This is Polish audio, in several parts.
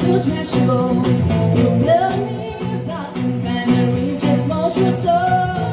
to tragical. You build me about the kind that reaches more to your soul.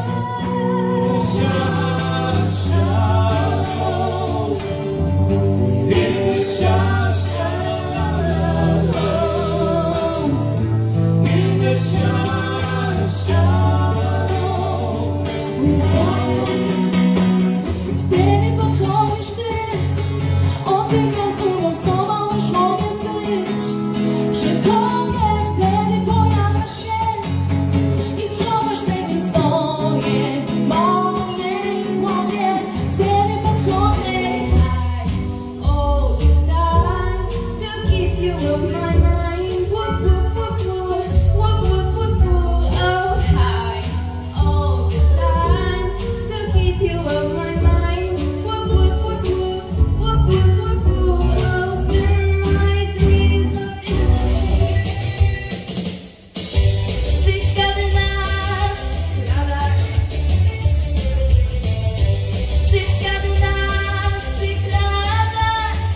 Wtedy podchodzisz ty, odbiegam słową sobą już mogę być. Przy tobie wtedy pojawiasz się i sprzątasz tę historię w mojej głowie. Wtedy podchodzisz ty. I all the time to keep you on my mind. Whoop, whoop, whoop, whoop, whoop, whoop, whoop, whoop. Oh, hi. All the time to keep you on my mind. Whoop, whoop, whoop, whoop, whoop, whoop, whoop, whoop. Oh, spend my days of Cykady nas krada. Cykady nas krada.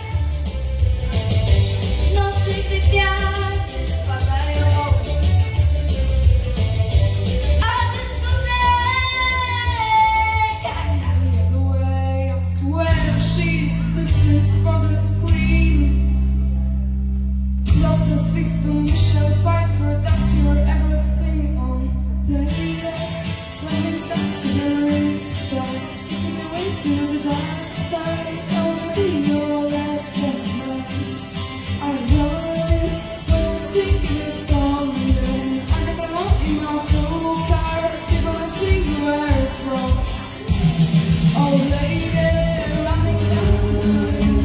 Nocy, gdy gwiazdy spadają, a dyskoteka carried away. I swear she's business for the screen. Closest fixed to Michelle Pfeiffer, that's your everything on lady. When it's back to the ring, so take me away to the dark side. I'll be your last one. I love it when you're singing this song, and I never know in my full cars, you're gonna see where it's wrong. Oh lady, running down tonight.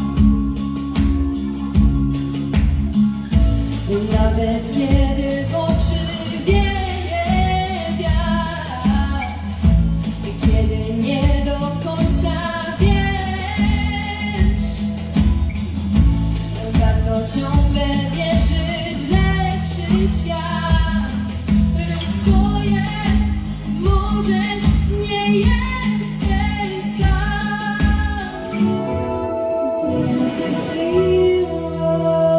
Nawet kiedy w oczy wieje wiatr i kiedy nie do końca wiesz, warto ciągle wierzyć w lepszy świat. Rób swoje, możesz, nie jesteś sam. Dance a hero.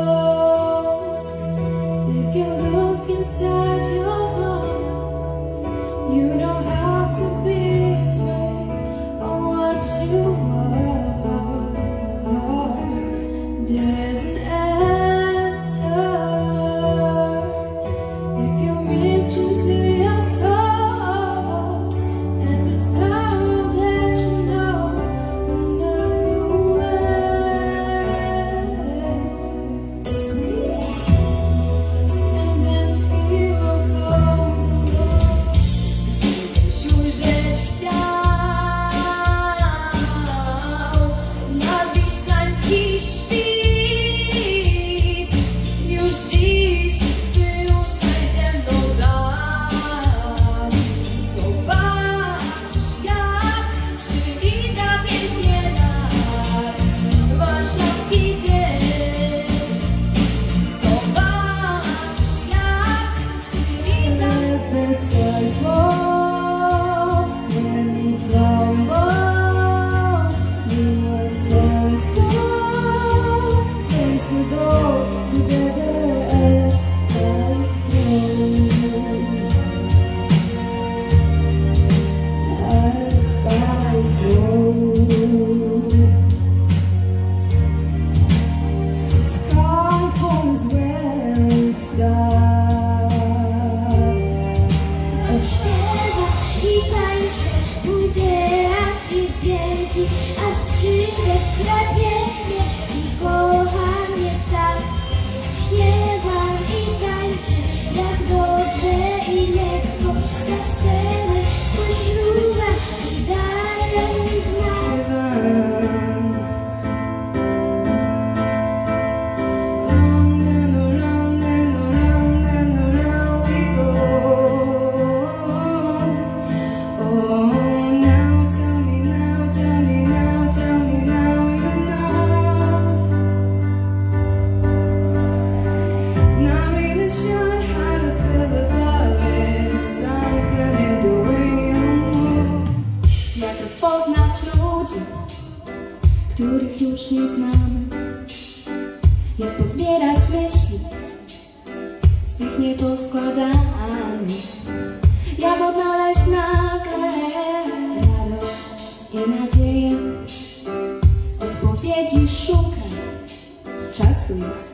If you look inside your heart, you don't have to be afraid of what you are. There's an answer if you reach into your soul, and the sorrow that you know will melt away. And then a hero comes along. Już ujrzeć chciał na wiślański świt. Już dziś wyruszaj ze mną tam. Zobaczysz, jak przywita pięknie nas warszawski dzień. Zobaczysz, jak przywita the sky fall when it crumbles. We must stand tall, face the door together as I fall. As I fall. Skyfall is where we start. Śpiewa i tańczy, mój teatr jest wielki, a skrzypek gra pięknie i kocha mnie tak. Śpiewam i tańczy, jak dobrze i lekko, za scenę pożuwa i dają mi znak. Round and around and around and around we go. Oh, now tell me now, tell me now, tell me now, you know. Not really sure how to feel about it. It's something in the way you move. Jak rozpoznać ludzi, których już nie znamy? Jak pozbierać myśli, pięknie poskładany. Jak odnaleźć nagle radość i nadzieję? Odpowiedzi szukam, czasu jest